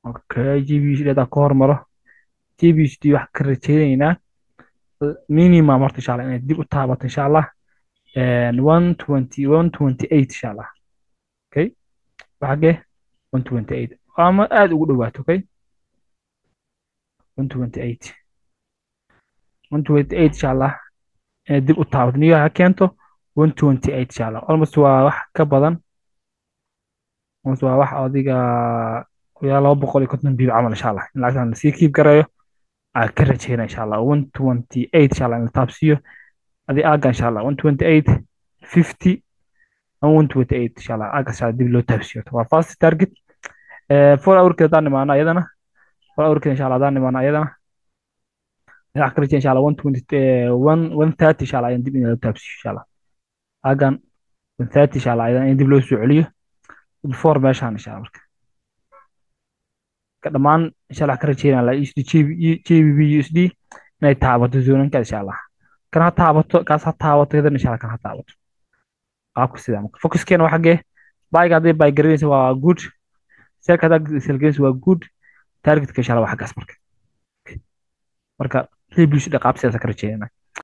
okay GBUSD hadaa ka hormaro GBUSD wax ka rajaynaynaa minimum horta insha Allah inay dib u taabato insha Allah 120 128 insha Allah. Okay, waxage 128 ama aad ugu dhawaato. Okay, 128 128 insha Allah inay dib u taabato niyo ha keento 128 insha Allah. Almost waa wax ka badan, almost waa wax adiga ilaa 250 biib camal insha Allah in lacagtan la sii kiib garayo aan ka rajaynaa insha Allah 128 insha Allah in la taabsiyo adi aaga insha Allah 128 50 ama 128 insha Allah aaga insha Allah dib loo taabsiyo waa fast target. 4 hour keeda daan imaana ayadana 4 hour keeda insha Allah daan imaana ayadana wax ka rajay insha Allah 120 130 insha Allah in dib in loo taabsiyo insha Allah aagan 130 insha Allah ayadana in dib loo soo celiyo before meeshaan insha Allah ka dhamaan insha Allah ka rajaynaa la USD JBB USD inay taabato zoonanka insha Allah kan ha taabato kaas ha taabato idan insha Allah kan ha taabato qaabka sida marka focuskeena waxa gee bayga hadii bay gareynaysa waa good, selka hadaa selgeynaysa waa good, targetka insha Allah waa xaggaas marka marka JBUSD qaab sidaas ka rajaynaa.